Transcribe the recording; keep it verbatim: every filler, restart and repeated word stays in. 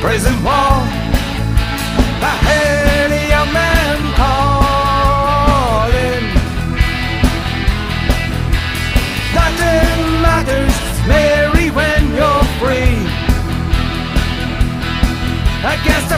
prison wall. I heard a young man calling. Nothing matters, Mary, when you're free. I guess